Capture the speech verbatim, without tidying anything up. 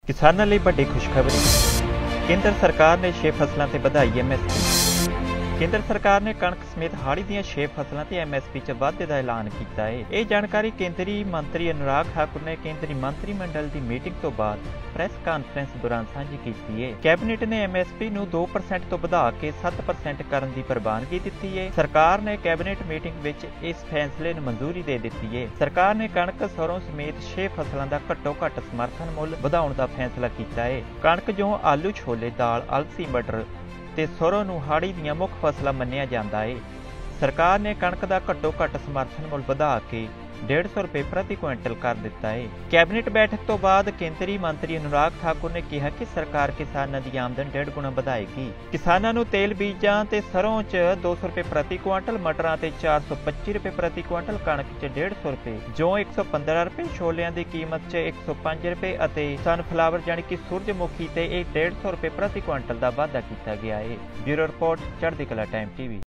किसानों ਲਈ ਵੱਡੀ ਖੁਸ਼ਖਬਰੀ। ਕੇਂਦਰ ਸਰਕਾਰ ਨੇ ਛੇ ਫਸਲਾਂ ਤੇ ਵਧਾਈ ਐਮ ਐਸ ਪੀ। ਕੇਂਦਰ ਸਰਕਾਰ ਨੇ ਕਣਕ ਸਮੇਤ ਹਾੜੀ ਦੀਆਂ ਛੇ ਫਸਲਾਂ ਤੇ ਐਮ ਐਸ ਪੀ 'ਚ ਵਾਧੇ ਦਾ ਐਲਾਨ ਕੀਤਾ ਹੈ। ਇਹ ਜਾਣਕਾਰੀ ਕੇਂਦਰੀ ਮੰਤਰੀ ਅਨੁਰਾਗ ਠਾਕੁਰ ਨੇ ਕੇਂਦਰੀ ਮੰਤਰੀ ਮੰਡਲ ਦੀ ਮੀਟਿੰਗ ਤੋਂ ਬਾਅਦ ਪ੍ਰੈਸ ਕਾਨਫਰੰਸ ਦੌਰਾਨ ਸਾਂਝੀ ਕੀਤੀ ਹੈ। ਕੈਬਨਿਟ ਨੇ ਐਮ ਐਸ ਪੀ ਨੂੰ ਦੋ ਪਰਸੈਂਟ ਤੋਂ ਵਧਾ ਕੇ ਸੱਤ ਪਰਸੈਂਟ ਕਰਨ ਦੀ ਪ੍ਰਵਾਨਗੀ ਦਿੱਤੀ ਹੈ। ਸਰਕਾਰ ਨੇ ਕੈਬਨਿਟ ਮੀਟਿੰਗ ਵਿੱਚ ਇਸ ਫੈਸਲੇ ਨੂੰ ਮਨਜ਼ੂਰੀ ਦੇ ਦਿੱਤੀ ਹੈ। ਸਰਕਾਰ ਨੇ ਕਣਕ ਸਰੋਂ ਸਮੇਤ ਛੇ ਫਸਲਾਂ ਦਾ ਘੱਟੋ ਘੱਟ ਸਮਰਥਨ ਮੁੱਲ ਵਧਾਉਣ ਦਾ ਫੈਸਲਾ ਕੀਤਾ ਹੈ। ਕਣਕ ਜੋ ਆਲੂ ਛੋਲੇ ਦਾਲ ਅਲਸੀ ਮਟਰ ਤੇ ਸਰੋਂ ਨੂੰ ਹਾੜੀ ਦੀਆਂ ਮੁੱਖ ਫਸਲਾਂ ਮੰਨਿਆ ਜਾਂਦਾ ਹੈ। ਸਰਕਾਰ ਨੇ ਕਣਕ ਦਾ ਘੱਟੋ ਘੱਟ ਸਮਰਥਨ ਮੁੱਲ ਵਧਾ ਕੇ डेढ़ सौ रुपये प्रति क्विंटल कर दिता है। कैबिनेट बैठक तो बाद केंद्रीय मंत्री अनुराग ठाकुर ने कहा कि सरकार किसानों की आमदन डेढ़ गुणा बढ़ाएगी। किसानों को तेल बीजां ते सरों च दो सौ रुपये प्रति क्विंटल, मटरां ते चार सौ पच्ची रुपये प्रति क्विंटल, कणक च डेढ़ सौ रुपये, जौ एक सौ पंद्रह रुपये, छोलियां की कीमत च एक सौ पांच रुपये अते सनफ्लावर यानी कि सूरजमुखी ते एक डेढ़ सौ रुपये प्रति क्विंटल का वाधा किया गया है। ब्यूरो रिपोर्ट, चढ़ती कला टाइम टीवी।